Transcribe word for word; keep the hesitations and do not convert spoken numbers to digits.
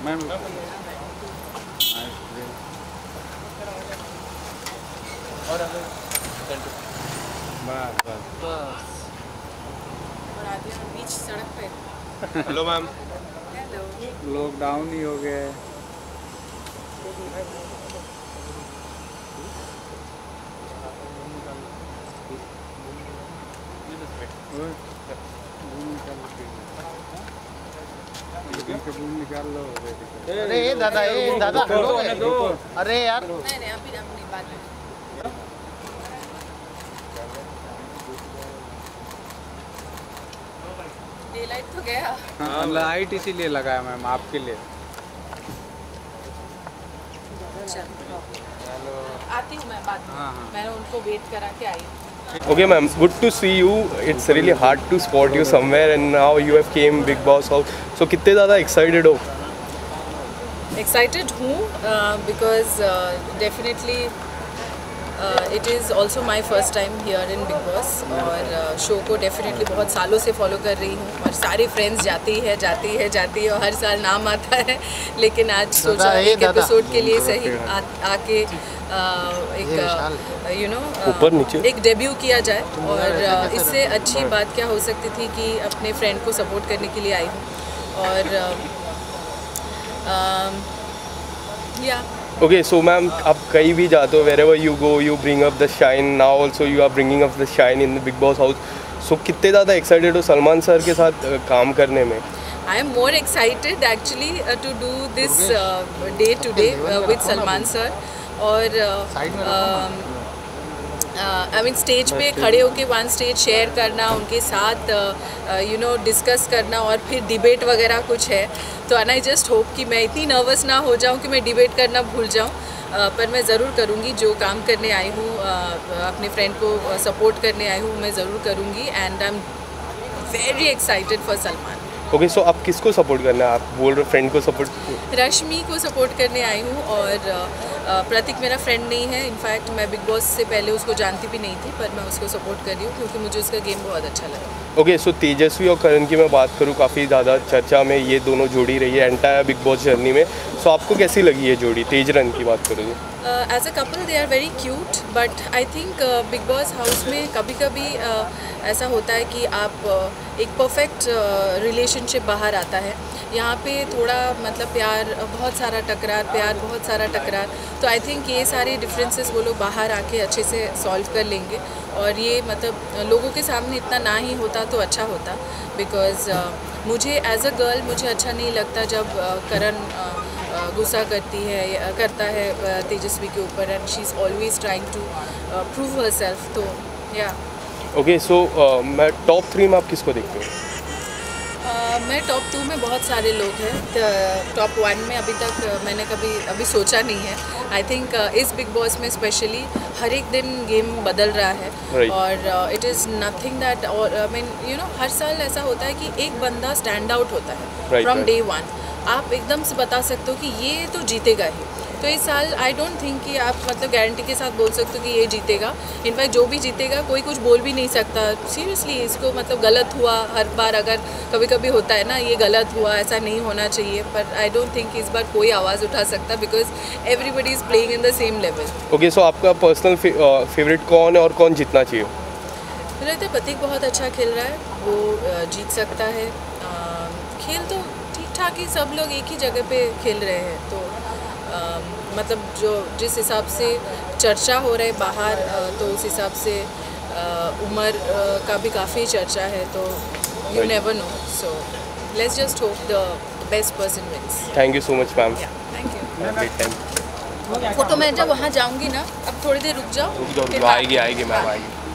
Ma'am और बस बस बस और आते हैं बीच सड़क पे। Hello ma'am. हेलो। लॉकडाउन ही हो गया है। निकाल लो। अरे दादा ए दादा अरे यार नहीं नहीं अभी अभी नहीं, बाद में। डेलाइट तो गया। हाँ, लाइट इसीलिए लगाया मैम, आपके लिए। आती हूँ मैं बाद में। हाँ, हाँ। मैंने उनको वेट करा के आई हूँ। Okay ma'am, good to see you. It's really hard to spot you somewhere and now you have came Big Boss house. So कितने ज़्यादा excited हो? एक्साइटेड हूँ because definitely it is also my first time here in Bigg Boss और show uh, को definitely बहुत सालों से follow कर रही हूँ और सारे फ्रेंड्स जाती है जाती है जाती है और हर साल नाम आता है, लेकिन आज सोचा एक एपिसोड के लिए सही आ, आके uh, एक यू नो ऊपर नीचे एक डेब्यू किया जाए और uh, इससे अच्छी बात क्या हो सकती थी कि अपने फ्रेंड को सपोर्ट करने के लिए आई हूँ और uh, Um, yeah. Okay, so ma'am, आप कहीं भी जाते हो, wherever you go, you bring up the shine. Now also you are bringing up the shine in the Big Boss house. So कितने ज़्यादा excited हो सलमान सर के साथ uh, काम करने में? I am more excited actually uh, to do this uh, day to day uh, with Salman sir और I mean stage पे खड़े होके वन स्टेज शेयर करना, उनके साथ यू नो डिस्कस करना और फिर डिबेट वगैरह कुछ है तो एंड आई जस्ट होप कि मैं इतनी नर्वस ना हो जाऊं कि मैं डिबेट करना भूल जाऊं, uh, पर मैं ज़रूर करूंगी। जो काम करने आई हूँ uh, अपने फ्रेंड को सपोर्ट करने आई हूँ मैं ज़रूर करूंगी and I am very excited for Salman. Okay, so आप किसको सपोर्ट करना है? आप बोल रहे फ्रेंड को सपोर्ट? रश्मि को सपोर्ट करने आई हूँ और प्रतीक मेरा फ्रेंड नहीं है, इनफैक्ट मैं बिग बॉस से पहले उसको जानती भी नहीं थी, पर मैं उसको सपोर्ट कर रही हूँ क्योंकि मुझे उसका गेम बहुत अच्छा लगा। ओके, सो तेजस्वी और करण की मैं बात करूँ, काफ़ी ज़्यादा चर्चा में ये दोनों जोड़ी रही है एंटायर बिग बॉस जर्नी में। सो आपको कैसी लगी ये जोड़ी? तेजरन की बात करूँगी। As a couple they are very cute, but I think Bigg Boss house में कभी कभी uh, ऐसा होता है कि आप uh, एक परफेक्ट रिलेशनशिप uh, बाहर आता है। यहाँ पे थोड़ा मतलब प्यार बहुत सारा टकरार प्यार बहुत सारा टकरार, तो आई थिंक ये सारे डिफरेंसेस वो लोग बाहर आके अच्छे से सॉल्व कर लेंगे और ये मतलब लोगों के सामने इतना ना ही होता तो अच्छा होता, बिकॉज़ uh, मुझे एज अ गर्ल मुझे अच्छा नहीं लगता जब uh, करण uh, गुस्सा करती है करता है तेजस्वी के ऊपर and she is always trying to prove herself, तो या ओके। सो मैं टॉप थ्री में आप किसको देखते हो? Uh, मैं टॉप टू में बहुत सारे लोग हैं, टॉप वन में अभी तक uh, मैंने कभी अभी सोचा नहीं है। आई थिंक uh, इस बिग बॉस में स्पेशली हर एक दिन गेम बदल रहा है right. और इट इज़ नथिंग दैट और आई मीन यू नो हर साल ऐसा होता है कि एक बंदा स्टैंड आउट होता है फ्रॉम डे वन, आप एकदम से बता सकते हो कि ये तो जीतेगा ही। तो इस साल आई डोंट थिंक कि आप मतलब गारंटी के साथ बोल सकते हो कि ये जीतेगा, इनफैक्ट जो भी जीतेगा कोई कुछ बोल भी नहीं सकता सीरियसली इसको मतलब गलत हुआ हर बार, अगर कभी कभी होता है ना ये गलत हुआ ऐसा नहीं होना चाहिए, पर आई डोंट थिंक इस बार कोई आवाज़ उठा सकता because everybody is playing in the same level. Okay, so आपका पर्सनल फेवरेट कौन है और कौन जीतना चाहिए? मुझे लगता है प्रतीक बहुत अच्छा खेल रहा है, वो जीत सकता है। खेल तो ठीक ठाक ही, सब लोग एक ही जगह पे खेल रहे हैं, तो Uh, मतलब जो जिस हिसाब से चर्चा हो रहा है बाहर uh, तो उस हिसाब से uh, उम्र uh, का भी काफ़ी चर्चा है, तो you never know, so let's just hope the best person wins. Thank you so much ma'am. Thank you. Photo मैं जब वहाँ जाऊँगी ना, अब थोड़ी देर रुक जाओ, रुक जाओ, आएगी आएगी मैम आएगी।